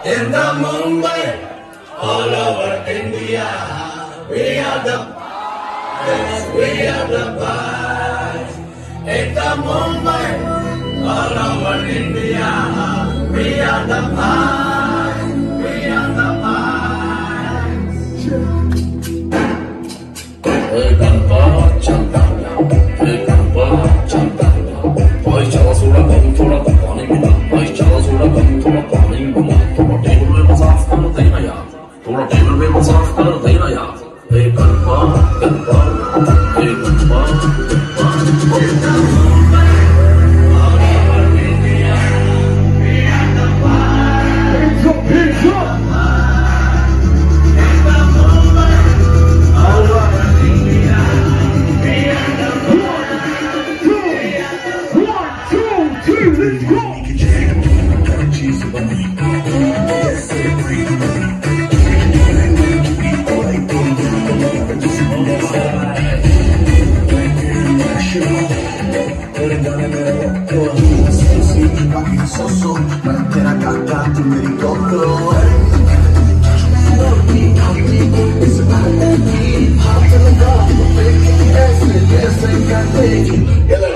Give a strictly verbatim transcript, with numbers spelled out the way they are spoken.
In the Mumbai, all over India, we are the best, we are the best. In the Mumbai, all over India, we are the best, we are the best. Hey, Gampa, Chantana, hey, Gampa, Chantana. Boy, chala soda kam, thoda pani mina. Boy, chala soda kam, thoda pani mina. Thoda table में massage कर देना यार. थोड़ा table में massage कर देना यार. Hey, Gampa, Gampa, hey, Gampa, Gampa. Sosso, ma te la cacca, tu mi ricordo. Ela